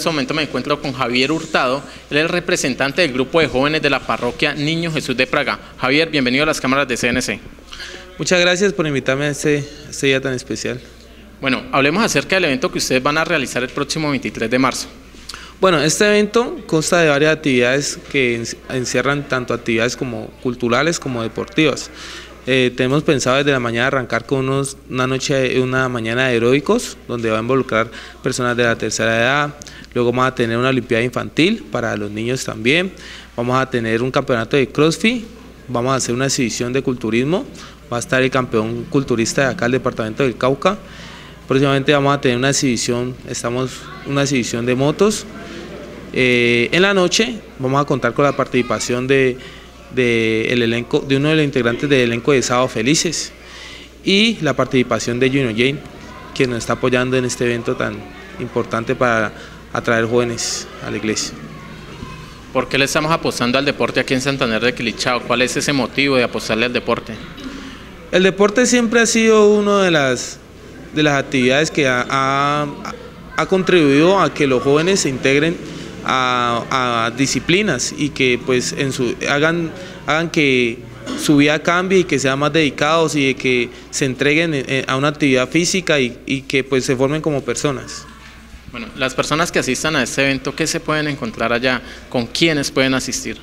este momento me encuentro con Javier Hurtado, él es el representante del grupo de jóvenes de la parroquia Niño Jesús de Praga. Javier, bienvenido a las cámaras de CNC. Muchas gracias por invitarme a este día tan especial. Bueno, hablemos acerca del evento que ustedes van a realizar el próximo 23 de marzo. Bueno, este evento consta de varias actividades que encierran tanto actividades como culturales como deportivas. Tenemos pensado desde la mañana arrancar con una mañana de heroicos, donde va a involucrar personas de la tercera edad. Luego vamos a tener una olimpiada infantil para los niños también. Vamos a tener un campeonato de CrossFit. Vamos a hacer una exhibición de culturismo. Va a estar el campeón culturista de acá del departamento del Cauca. Próximamente vamos a tener una exhibición de motos. En la noche vamos a contar con la participación de uno de los integrantes del elenco de Sábado Felices y la participación de Junior Jane, quien nos está apoyando en este evento tan importante para atraer jóvenes a la iglesia. ¿Por qué le estamos apostando al deporte aquí en Santander de Quilichao? ¿Cuál es ese motivo de apostarle al deporte? El deporte siempre ha sido una de las actividades que ha contribuido a que los jóvenes se integren a disciplinas y que pues hagan que su vida cambie y que sean más dedicados y que se entreguen a una actividad física y que pues se formen como personas. Bueno, las personas que asistan a este evento, ¿qué se pueden encontrar allá? ¿Con quiénes pueden asistir?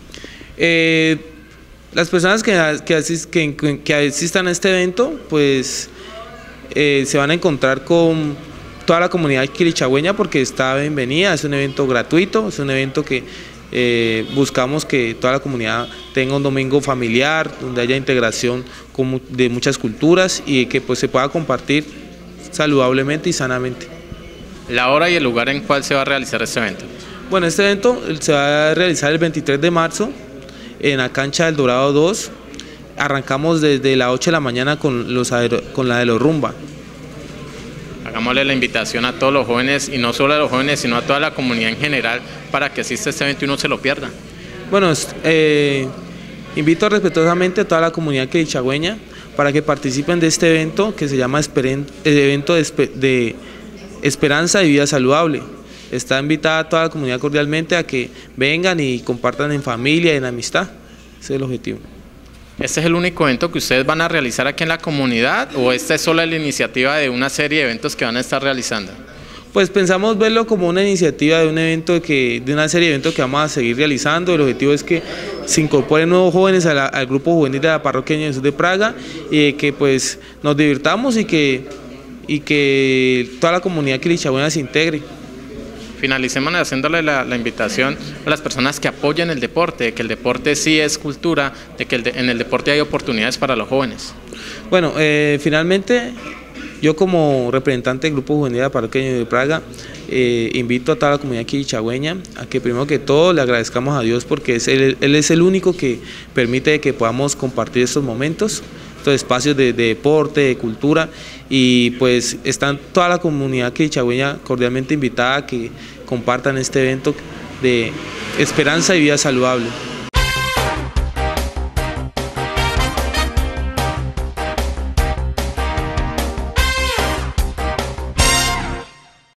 Las personas que asistan a este evento pues se van a encontrar con toda la comunidad quilichagüeña porque está bienvenida. Es un evento gratuito, es un evento que buscamos que toda la comunidad tenga un domingo familiar, donde haya integración de muchas culturas y que pues se pueda compartir saludablemente y sanamente. ¿La hora y el lugar en cuál se va a realizar este evento? Bueno, este evento se va a realizar el 23 de marzo en la cancha del Dorado 2. Arrancamos desde las 8 de la mañana con la de los rumba. Hagámosle la invitación a todos los jóvenes, y no solo a los jóvenes, sino a toda la comunidad en general, para que asista a este evento y no se lo pierda. Bueno, invito respetuosamente a toda la comunidad quilichagüeña para que participen de este evento que se llama evento de Esperanza y Vida Saludable. Está invitada a toda la comunidad cordialmente a que vengan y compartan en familia y en amistad. Ese es el objetivo. ¿Este es el único evento que ustedes van a realizar aquí en la comunidad o esta es solo la iniciativa de una serie de eventos que van a estar realizando? Pues pensamos verlo como una iniciativa de una serie de eventos que vamos a seguir realizando. El objetivo es que se incorporen nuevos jóvenes al grupo juvenil de la parroquia Niño Jesús de Praga y que pues nos divirtamos y que toda la comunidad quilichagüeña se integre. Finalicemos haciéndole la invitación a las personas que apoyen el deporte, de que el deporte sí es cultura, de que en el deporte hay oportunidades para los jóvenes. Bueno, finalmente yo como representante del Grupo Juvenil de la Parroquia de Praga invito a toda la comunidad quilichagüeña a que primero que todo le agradezcamos a Dios porque Él es el único que permite que podamos compartir estos momentos, estos espacios de deporte, de cultura, y pues están toda la comunidad quilichagüeña cordialmente invitada a que compartan este evento de Esperanza y Vida Saludable.